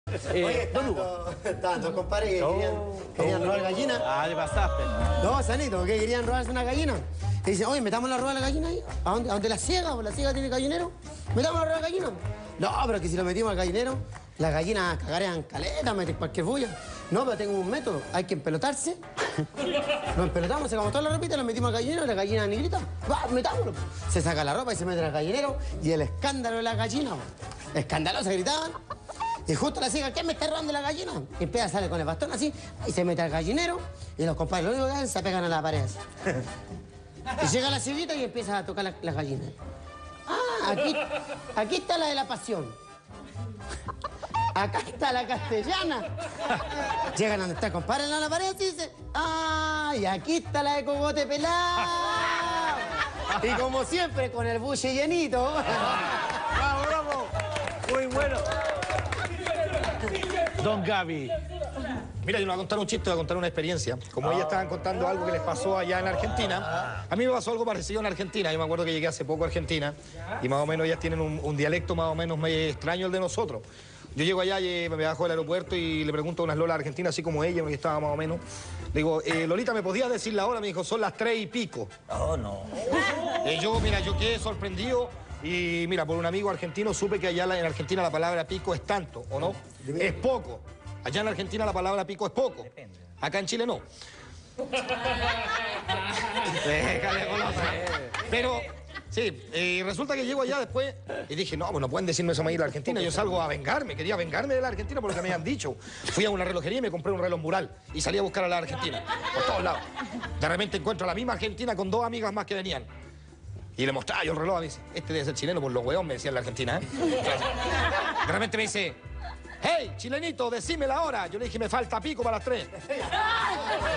Estaban dos compadres que querían robar gallina. Ah, te pasaste. No, Sanito, que querían robarse una gallina. Y dicen, oye, metamos la roba a la gallina ahí. ¿A dónde la ciega? Pues la ciega tiene gallinero. ¿Metamos la roba a la gallina? No, pero es que si lo metimos al gallinero, las gallinas cagarían caleta, meten cualquier bulla. No, pero tengo un método. Hay que empelotarse. Nos empelotamos, sacamos toda la ropita, lo metimos al gallinero y la gallina ni grita. Va, metámoslo. Se saca la ropa y se mete al gallinero y el escándalo de la gallina. Escandalosa gritaban. Y justo la ciega, ¿qué me está robando la gallina? Y empieza a salir con el bastón así, y se mete al gallinero, y los compadres lo único que hacen se pegan a la pared. Y llega la cieguita y empieza a tocar las gallinas. Ah, aquí está la de la pasión. Acá está la castellana. Llegan donde está el compadre en la pared y dice, ah, y aquí está la de cogote pelado. Y como siempre, con el buche llenito. ¡Bravo, bravo! Muy bueno. Don Gaby. Mira, yo no voy a contar un chiste, voy a contar una experiencia. Como ellas estaban contando algo que les pasó allá en Argentina, a mí me pasó algo parecido en Argentina. Yo me acuerdo que llegué hace poco a Argentina y más o menos ellas tienen un dialecto más o menos medio extraño el de nosotros. Yo llego allá y me bajo del aeropuerto y le pregunto a unas lolas argentinas, así como ella, que estaba más o menos. Le digo, Lolita, ¿me podías decir la hora? Me dijo, son las 3:00. Oh, no. Mira, yo quedé sorprendido. Y mira, por un amigo argentino supe que allá en Argentina la palabra pico es tanto, ¿o no? Es poco. Allá en Argentina la palabra pico es poco. Depende. Acá en Chile no. Déjale, golosa. Pero, sí, resulta que llego allá después y dije, no, pues no pueden decirme eso a mí de la Argentina. Yo salgo a vengarme, quería vengarme de la Argentina por lo que me han dicho. Fui a una relojería y me compré un reloj mural y salí a buscar a la Argentina, por todos lados. De repente encuentro a la misma Argentina con dos amigas más que venían. Y le mostraba yo el reloj, me dice, este debe ser chileno por los hueón, me decía en la Argentina, ¿eh? De repente me dice, hey, chilenito, decime la hora. Yo le dije, me falta pico para las 3.